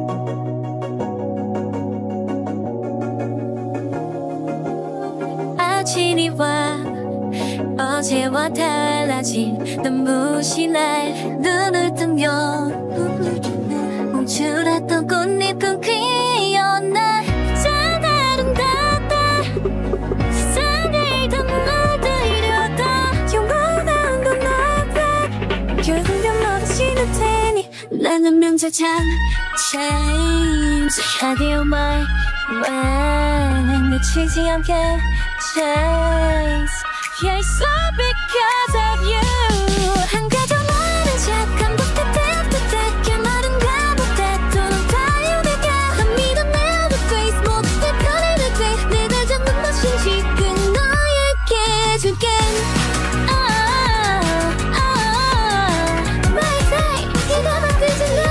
아침이 와 어제와 달라진 눈부신 날 눈을 뜨면 움츠렸던 꽃잎은 피었나 저 아름답다 세상을 다 물들여다 영원한 건 없다 결국엔 너도 지를 테니 나는 명작참 change Radio my way 놓치지 않게 chase yeah so because of you 한 가지 모르는 착한 부탁해 말은 가부탁 또는 타요내가 한 믿음 never face 모두 다 편해질 때 내가 잡는 것인지 그 너에게 줄게 my day 이거만 들질러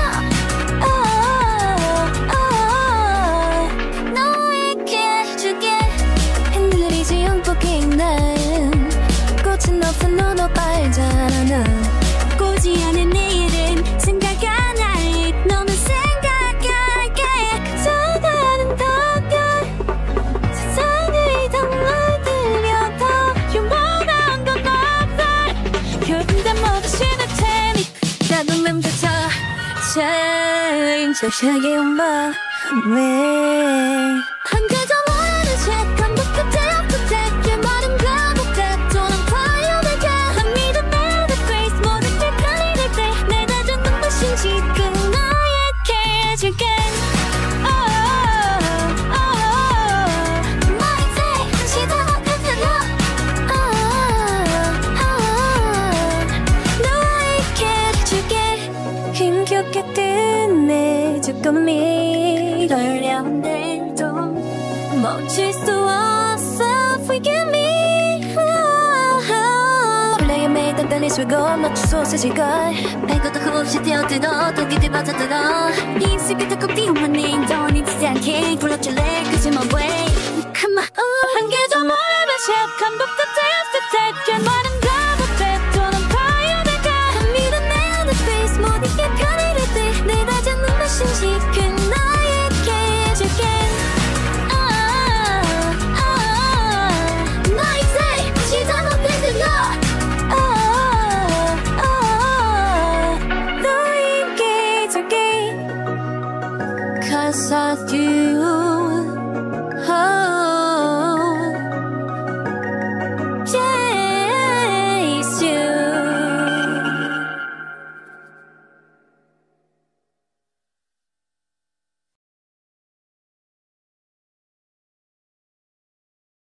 너에게 줄게 흔들리지 않고 난 꽃은 없어 너도 알잖아 넌 꼬지 않은 내일은 생각 안 할 너는 생각할게 그저 아름답게 세상을 다 물들여도 영원한 건 없어 결국 다 모두 지날 테니 나도 맴돌쳐 change 세상의 엄마 왜 한 가지 모르는 착한 부탁해 말은 가부탁 또는 타요내가 한 믿음 never face 모든 게 편해질 때 내가 잡는 것인지 그 너에게 줄게 my day 시작하게 들려 너에게 줄게 힘겹게 뜨네 조금이 떨려온데도 멈출 수 없어 Forgive me 원래의 매일 단단히 쉬고 멈출 수 없어질걸 배고도 흡없이 뛰어들어 또 기대 빠져들어 네 입술이 더 꼽디우만 내 인정은 잊지 않게 불러줄래 그지만 왜 Come on 한 개 더 모르면 착한 부탁해 말은 가부탁 또는 타요내가 한 믿음 never face 모든 게 편해질 때 내가 잡는 것인지 그 너에게 줄게 my day 시작하게 들려 너에게 줄게 Cause of you